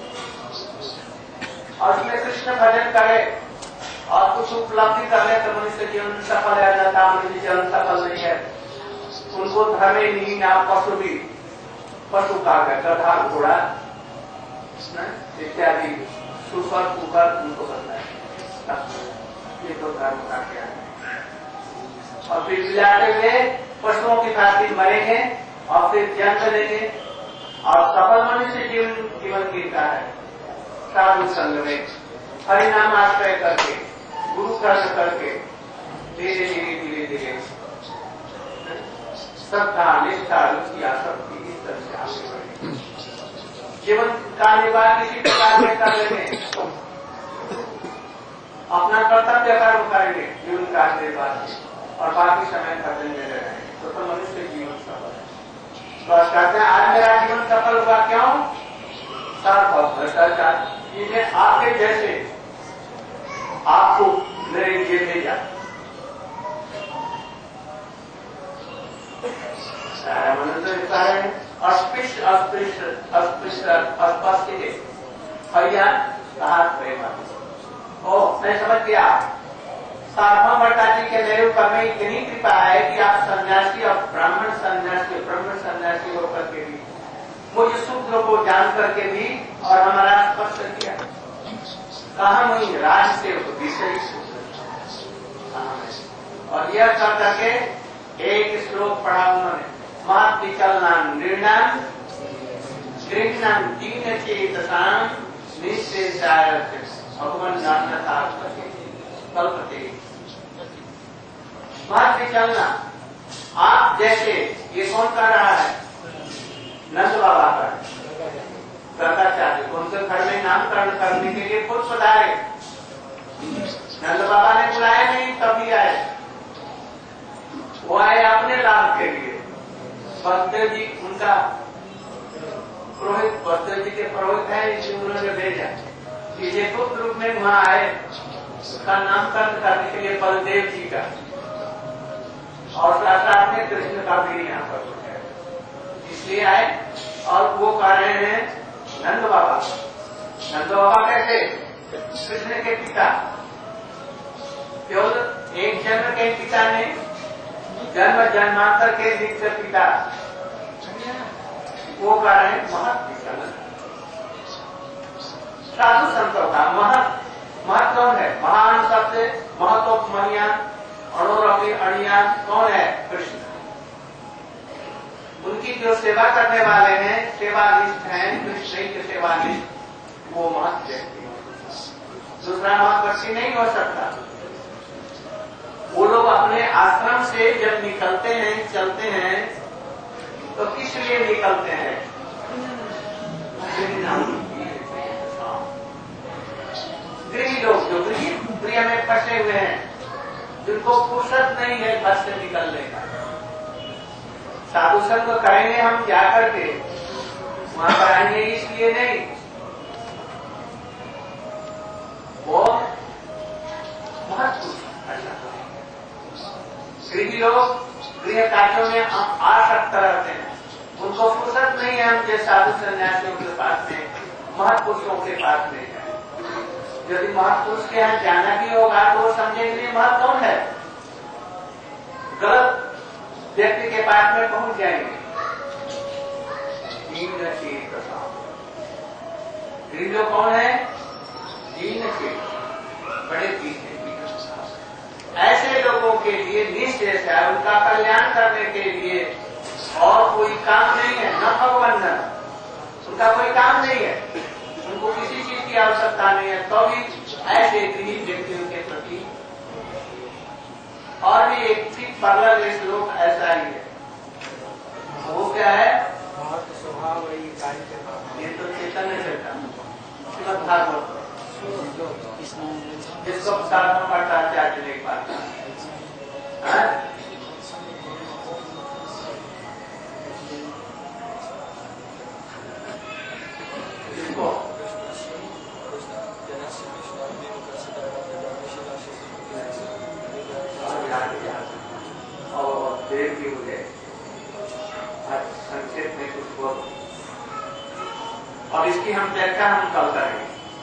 और उसमें कृष्ण भजन करे और कुछ उपलब्धि कर ले तो मनुष्य जीवन सफल है, जाता मनुष्य जीवन सफल नहीं है। उनको धर्मे नहीं आप पशु भी, पशु का गधा घोड़ा इत्यादि सुपर कुकर उनको करना है, ये तो धर्म का क्या है। और फिर मिलाते हुए पशुओं की भांति मरेंगे और फिर जन्म लेंगे और सफल मनुष्य जीवन गिरता है साधु संग में हरिनाम आश्रय करके, गुरु कर्ण करके, धीरे धीरे धीरे धीरे श्रद्धा निष्ठा रुचि आसक्ति इस तरह से आगे बढ़े। जीवन का निर्वाह किसी प्रकार में कर लेंगे, अपना कर्तव्य कर्म करेंगे जीवन का निर्वाह और बाकी समय खत्म में रहेंगे तो मनुष्य जीवन सफल है। तो कहते हैं आज मेरा जीवन सफल हुआ क्यों? सार्वभौम भ्रष्टाचार जिन्हें आपके जैसे आपको मेरे लिए भेजा। मनुष्य सारे अस्पृश्य अस्पृश्य अस्पृश्य अस्पष्ट है भैया कहा प्रेम। ओ मैं समझ गया। साधमा भट्टाचार्य के मेरे ऊपर में इतनी कृपा है कि आप सन्यासी और ब्राह्मण सन्यासी होकर के भी मुझे सूत्रों को जान करके भी और हमारा स्पष्ट किया। कहा मुझे राज से विषय सूत्र और यह कर करके एक श्लोक पढ़ा उन्होंने। मात विचलना निर्णाम गृहणाम दीन चेतसाम निश्चेषाय भगवान जानता कल्पते। मात विचलना आप जैसे ये कौन कर रहा है? नंद बाबा का गर्गाचार्य उनके घर में नामकरण करने के लिए खुद पधारे। नंद बाबा ने बुलाया नहीं तभी आए। वो आए अपने लाभ के लिए। बलदेव जी उनका पुरोहित, बलदेव जी के पुरोहित है, इसलिए उन्होंने भेजा कि ये गुप्त रूप में वहां आए। उसका नामकरण करने के लिए बलदेव जी का और साथ में कृष्ण का भी यहाँ पर इसलिए आए। और वो कह रहे हैं नंद बाबा। नंद बाबा कैसे? कृष्ण के पिता, केवल एक जन्म के पिता ने जन्म जन्मांतर के नित्य पिता। वो कह रहे हैं महत्व साधु संतों का महत्व कौन है? महान सबसे महत्वमणियान अणुरपी अणियान कौन है? कृष्ण। उनकी जो सेवा करने वाले हैं, सेवानिष्ठ हैं, कृष्ण के सेवानिष्ठ, वो महत्व व्यक्ति। दूसरा महत्व व्यक्ति नहीं हो सकता। वो लोग अपने आश्रम से जब निकलते हैं, चलते हैं, तो किस लिए निकलते हैं? गृह लोग जो गृह में फंसे हुए हैं, जिनको फुर्सत नहीं है घर से निकलने का। साधु संग करेंगे हम जाकर के, वहां पर आएंगे इसलिए नहीं। वो महत्व गृह लोग गृह कार्यों में आसक्त रहते हैं। उनको फुर्सत नहीं है हम जो साधु सन्यासियों के पास में, महत्पुरुषों के पास में है। यदि महत्पुरुष के यहाँ जाना भी होगा तो वो समझेंगे महत्व कौन है? गलत व्यक्ति के पास में पहुंच जाएंगे। गृह लोग कौन है? दीन के बड़े पीछे। ऐसे लोगों के लिए निश्चय है, उनका कल्याण करने के लिए और कोई काम नहीं है। न भगवान उनका कोई काम नहीं है, उनको किसी चीज की आवश्यकता नहीं है। तो भी ऐसे गरीब व्यक्तियों के प्रति और भी एक ठीक पार्लर में श्लोक ऐसा ही है। वो क्या है? स्वभाव ये तो चैतन्य चेतन भागवत जिसको साधना भट्टाचार्य नहीं पाता। जिसको और देव की मुझे संक्षेप में कुछ बोल और इसकी हम व्याख्या हम कल करेंगे।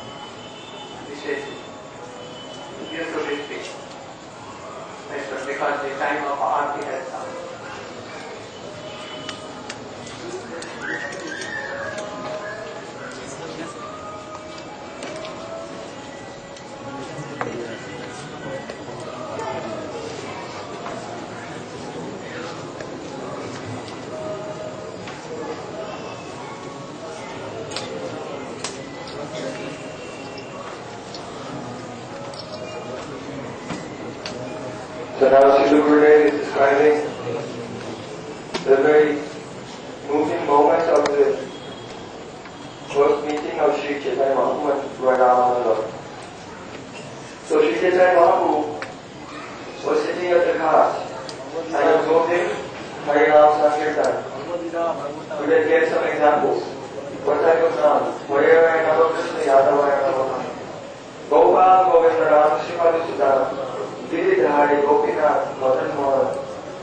Yes, so they speak. Because the time of Aarti has come. So now Srila Gurudev is describing the very moving moments of the first meeting of Sri Chaitanya Mahaprabhu and Radharani. So Sri Chaitanya Mahaprabhu was sitting at the cart and observing Harinam Sankirtan. We will get some examples. Vasayo's Nam, Vayavaya Namo Krishna Yadavaya Namo Gopal Govinda Ram Srimati Sudana, Giridhari Gopinath Madan Mohan.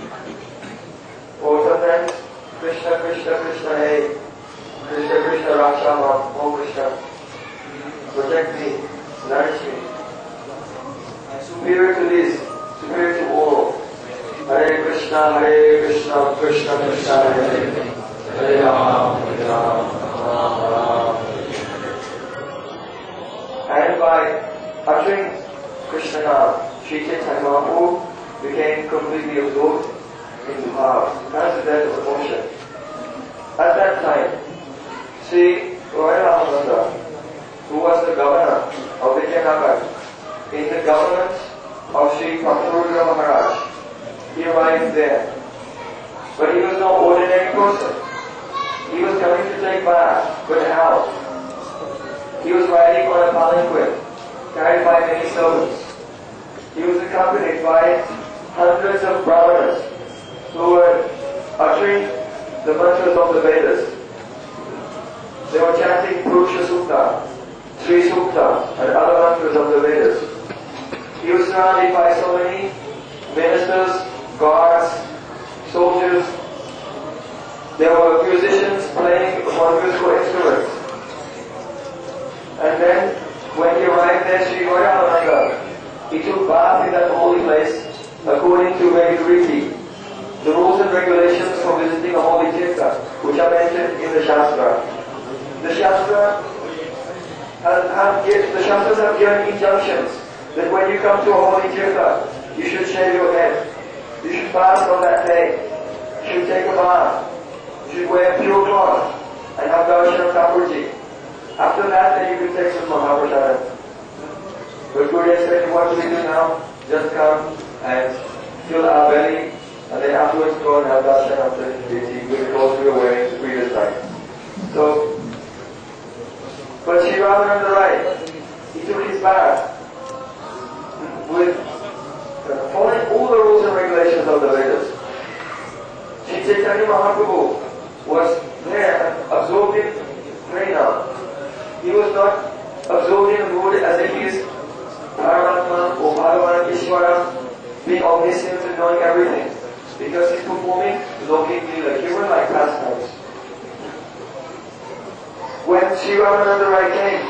Or sometimes Krishna Krishna Krishna Hey, Krishna Krishna Rakshama, O Krishna, protect me, nourish me. Superior to this, superior to all. Hare Krishna, Krishna Krishna, Hare Hare Ram, Hare Ram, Ram Ram. And by uttering Krishna Nam, Sri Chaitanya Mahaprabhu became completely absorbed in bhava. That's the depth of emotion. At that time, Sri Ramananda, who was the governor of Vijayanagar, in the government of Sri Prabhupada Maharaj, he arrived there. But he was no ordinary person. He was coming to take bath, but how? He was riding on a palanquin, carried by many servants. He was accompanied by hundreds of brahmanas who were uttering the mantras of the Vedas. They were chanting Purusha Sukta, Sri Sukta, and other mantras of the Vedas. He was surrounded by so many ministers, guards, soldiers. There were musicians playing upon musical instruments. And then, when he arrived there, Sri Ramananda, he took bath in that holy place according to Vedic riti, the rules and regulations for visiting a holy tirtha, which are mentioned in the Shastra. The Shastras have given injunctions that when you come to a holy tirtha, you should shave your head, you should fast on that day, you should take a bath, you should wear pure cloth, and have darshan of Thakurji. After that, then you can take some Mahaprasada. But Guru said, what do we do now? Just come and fill our belly, and then afterwards go and have darshan after eating with the clothes we were wearing the previous night. So, but Sri Ramananda Rai, he took his bath with following all the rules and regulations of the Vedas. Sri Chaitanya Mahaprabhu was there absorbed in Harinam. He was not absorbed in the mood as if he is Paramatma or Bhagavan Ishvara, being omniscient and knowing everything. Because he's performing Lokik Leela, human like pastimes. When Sri Ramananda Rai came,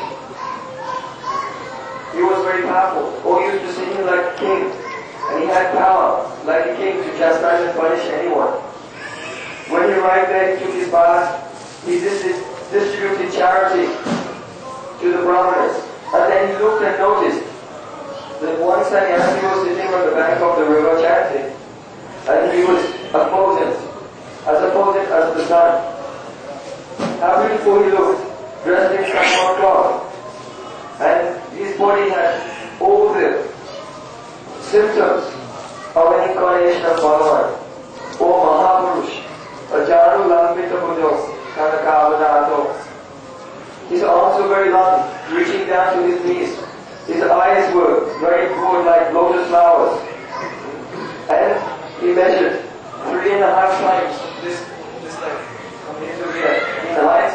he was very powerful. All used to see him like a king. And he had power, like a king, to chastise and punish anyone. When he arrived there, he took his bath, he distributed charity to the brahmanas. And then he looked and noticed that one sannyasi was sitting on the bank of the river chanting. And he was effulgent, as the sun. How beautiful he looked, dressed in saffron cloth. And his body had all the symptoms of an incarnation of Bhagavan. O Mahapurush, Ajaru Lambita Buddho, Kanaka Avadato. His arms were very long, reaching down to his knees. His eyes were very broad like lotus flowers. And he measured 3.5 times this length from here to here in the height.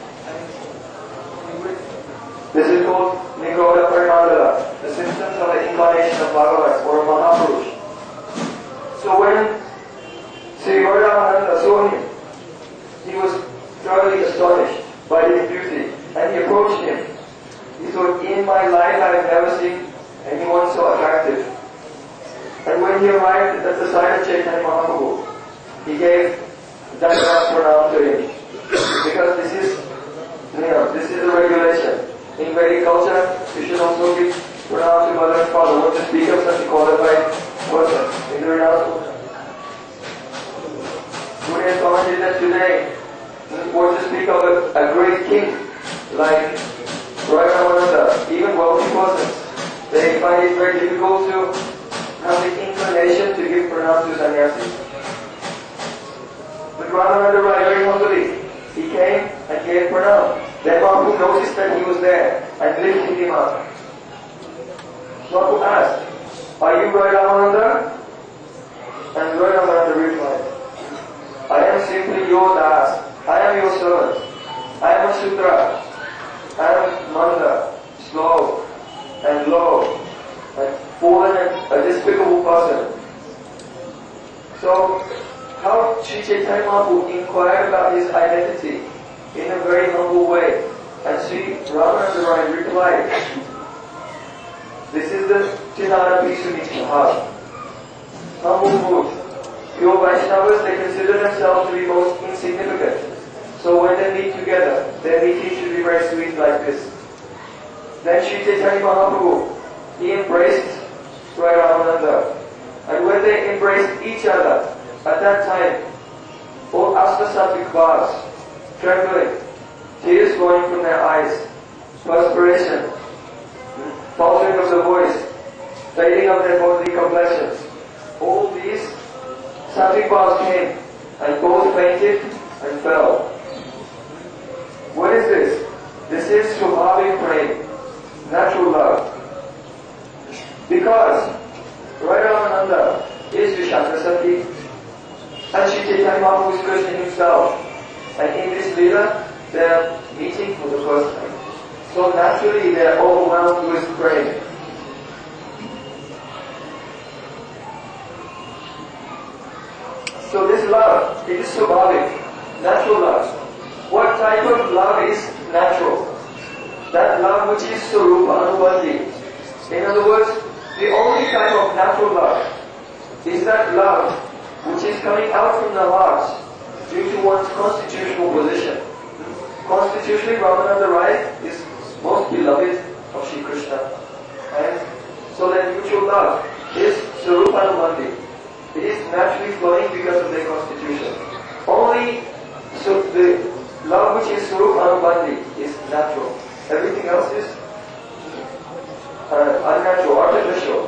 This is called Nigroda Parimandala, the symptoms of the incarnation of Bhagavan or Mahapurush. So when Sri Ramananda saw him, he was thoroughly astonished by his beauty, and he approached him. He thought, in my life I have never seen anyone so attractive. And when he arrived at the side of Chaitanya Mahaprabhu, he gave Dandavat Pranam to him. Because this is a regulation. In Vedic culture, you should also give pranam to mother and father, not to speak of such a qualified person in the renounced. Guru has commented that today, what to speak of a great king like Roy Ramananda, even wealthy persons, they find it very difficult to have the inclination to give pranam to sannyasis. But Ramananda Rai very humbly, he came and gave pranam. Then Mahaprabhu noticed that he was there and lifted him up. Mahaprabhu asked, are you Roy Ramananda? And Roy Ramananda replied, I am simply your das. I am your servant. I am a Sudra, I am Manda, slow and low and fallen and a despicable person. So, how Sri Chaitanya Mahaprabhu inquired about his identity in a very humble way, and Sri Ramananda Rai replied, this is the Chinara Bhikshunika, humble mood. Pure Vaishnavas, they consider themselves to be most insignificant. So when they meet together, their meeting should be very sweet like this. Then Sri Chaitanya Mahaprabhu, he embraced Rai Ramananda. And when they embraced each other, at that time, all Ashtasattvic Bhavas, trembling, tears flowing from their eyes, perspiration, faltering of the voice, fading of their bodily complexions, all these Sattvic Bhavas came, and both fainted and fell. What is this? This is Swabhavik Prem, natural love. Because Rai Ramananda is Vishakha Sati, and Sri Chaitanya Mahaprabhu is Krishna himself. And in this Leela, they are meeting for the first time. So naturally they are overwhelmed with praying. So this love, it is Swabhavik, natural love. What type of love is natural? That love which is Sarupa Anubandhi. In other words, the only type of natural love is that love which is coming out from the heart due to one's constitutional position. Constitutionally, Ramananda Rai is most beloved of Sri Krishna. And so that mutual love is Sarupa Anubandhi. It is naturally flowing because of their constitution. Only so the love which is Sarupa Anubandhi is natural. Everything else is unnatural, artificial.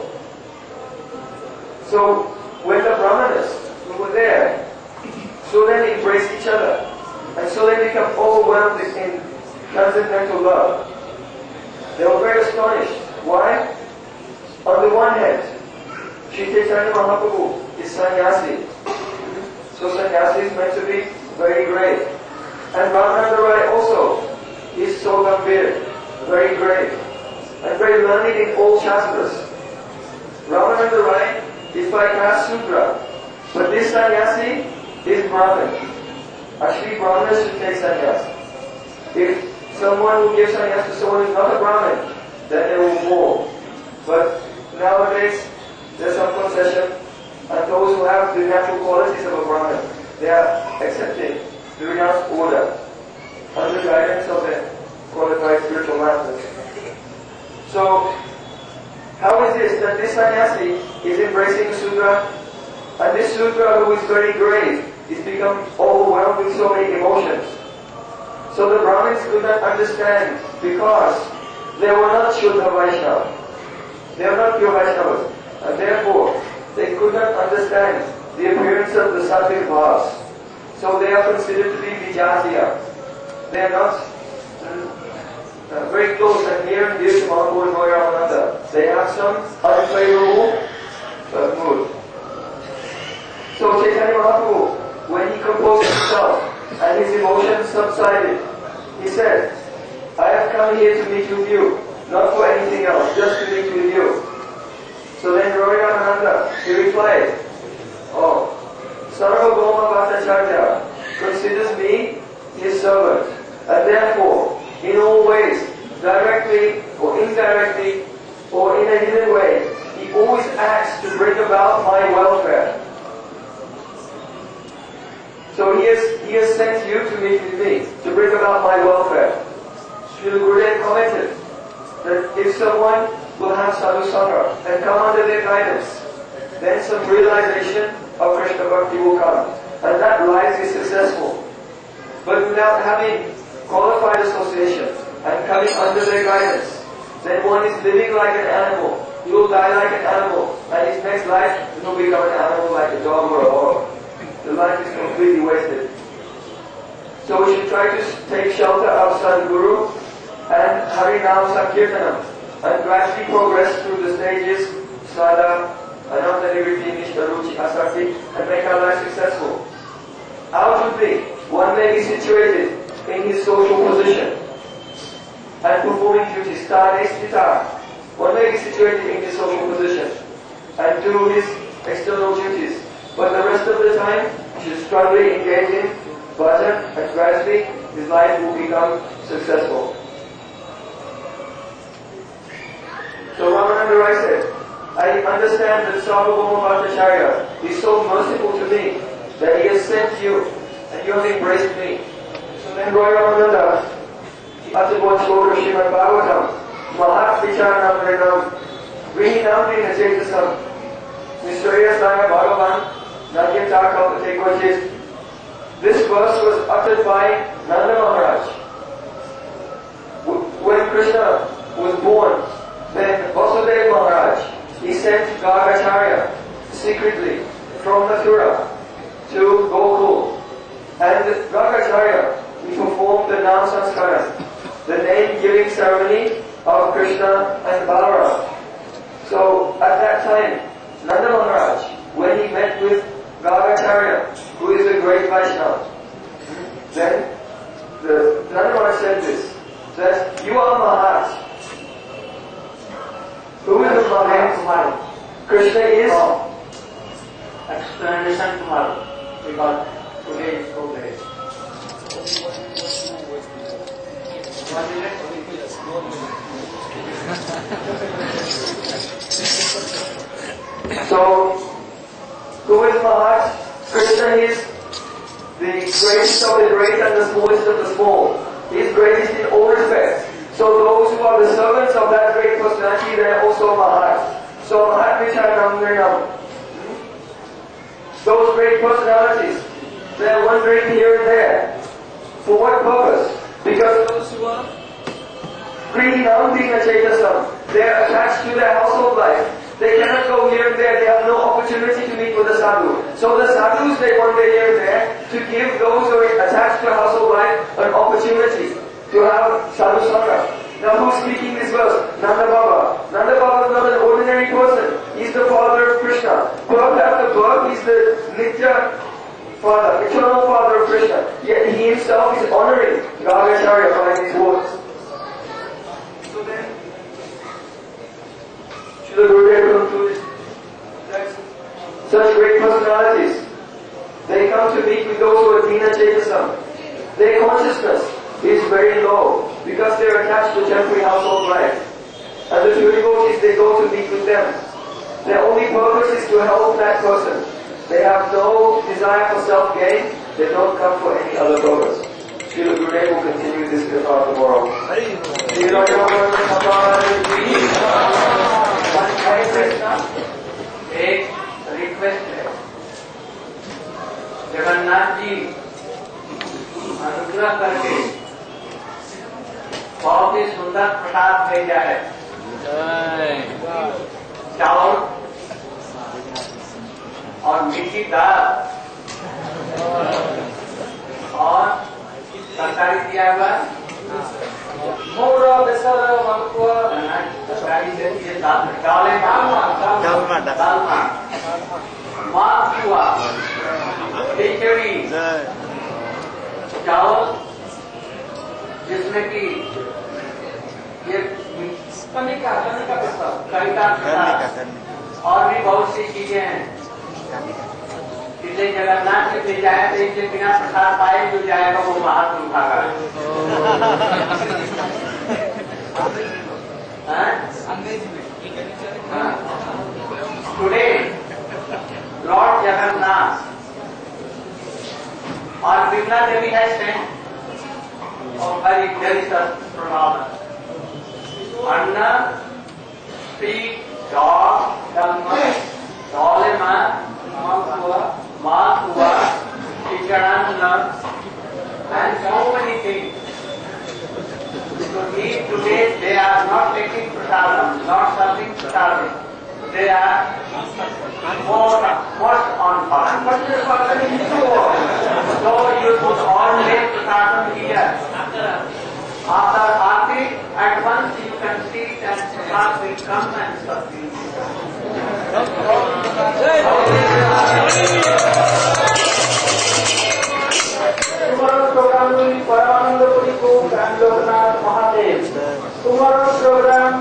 So when the Brahmanas who were there, so they embrace each other, and so they become overwhelmed in transcendental love. They were very astonished. Why? On the one hand, Sri Chaitanya Mahaprabhu is sannyasi. So sannyasi is meant to be very great. And Ramananda Rai also is so gambhir, very great, and very learned in all shastras. Ramananda Rai is by caste Sudra, but this sannyasi is Brahmin. Actually, Brahmanas should take sannyas. If someone who gives sannyas to someone who is not a Brahmin, then they will fall. But nowadays, there's some concession, and those who have the natural qualities of a Brahmin, they are accepting the renounced order under the guidance of the qualified spiritual masters. So, how is this that this sannyasi is embracing Sudra, and this Sudra who is very grave is become overwhelmed with so many emotions? So the Brahmins could not understand because they were not Shuddha Vaishnava. They are not pure Vaishnavas, and therefore they could not understand the appearance of the Sattvic Bhavas. So they are considered to be Vijatiya. They are not very close and near and dear to Mahaprabhu and Rai Ramananda. They have some unfavorable mood. So Chaitanya Mahaprabhu, when he composed himself and his emotions subsided, he said, I have come here to meet with you, not for anything else, just to meet with you. So then Rai Ramananda, he replied, oh, Sarvabhauma Bhattacharya considers me his servant, and therefore, in all ways, directly or indirectly, or in a hidden way, he always acts to bring about my welfare. So he has sent you to meet with me, to bring about my welfare. Srila Gurudev commented that if someone will have sadhu sangha and come under their guidance, then some realization of Krishna Bhakti will come. And that life is successful. But without having qualified association and coming under their guidance, then one is living like an animal. He will die like an animal, and his next life will become an animal like a dog or a hog. The life is completely wasted. So we should try to take shelter outside the Guru and Harinam Sankirtanam and gradually progress through the stages, Sada, Ananta Nivriti, Nishta, Ruchi, Asakti, and make our life successful. Outwardly, one may be situated in his social position and performing duties, one may be situated in his social position and do his external duties, but the rest of the time he should strongly engage in bhajan, and gradually his life will become successful. So Ramananda Rai said, I understand that Sarvabhauma Bhattacharya is so merciful to me that he has sent you and you have embraced me. So then Roy Ramananda uttered one sloka of Srimad Bhagavatam, Mahat Vicharanam Vrinam Vihinam Vinajekasam Nishraya Saya Bhagavan Nadyata Kalpate Kvachit. This verse was uttered by Nanda Maharaj. When Krishna was born, then Vasudeva Maharaj, he sent Gargacharya secretly from Mathura to Gokul. And Gargacharya, he performed the Nam Sanskaran, the name-giving ceremony of Krishna and Balaram. So at that time, Nanda Maharaj, when he met with Gargacharya, who is a great Vaishnava, then Nanda Maharaj said this, that you are Mahat. Who is the Mahat? Krishna is explanation tomorrow, because today is so great. 1 minute? So, who is Mahat? Krishna is the greatest of the great and the smallest of the small. He is greatest in all respects. So those who are the servants of that great personality, they are also Mahat. So Mahat Vicharanam Vrinam. Those great personalities, they are wandering here and there. For what purpose? Because those who are Prihinam Dina Chaitasam, they are attached to their household life. They cannot go here and there, they have no opportunity to meet with the sadhu. So the sadhus, they wander here and there to give those who are attached to household life an opportunity to have sadhu sangha. Now who's speaking this verse? Nanda Baba. Nanda Baba is not an ordinary person. He's the father of Krishna. Birth after birth, he's the Nitya father, eternal father of Krishna. Yet he himself is honoring Gargacharya by these words. So then, Srila Gurudev concludes that such great personalities, they come to meet with those who are Dina Chaitasam. Their consciousness is very low because they are attached to temporary household life. And the true devotees, they go to meet with them. Their only purpose is to help that person. They have no desire for self-gain. They don't come for any other purpose. Srila Gurudev will continue this Katha tomorrow. एक request है, जगन्नाथ जी अनुग्रह करके बहुत ही सुंदर प्रसाद भेजा है। चावल और मीठी दाल और तरकारी दिया हुआ, तरकारी देती है, मालपुआ, खिचड़ी, चावल जिसमें कि ये कनिका और भी बहुत सी चीजें हैं। इसलिए जगन्नाथ से भेजा है, तो इसलिए बिना प्रसाद पाए जो जाएगा वो महात्म उठागा। Today, Lord Jagannath or Vimla Devi has sent a very delicious pranam. Anna, pig, dog, dhamma, dolema, malpua, chicharanna, and so many things. So today they are not taking prasadam, not serving prasadam. They are most on fire. So you put all make prasadam here. After Aarti, at once you can see that prasad will come and serve you. Tomorrow's program will be Paramananda Tomorrow's program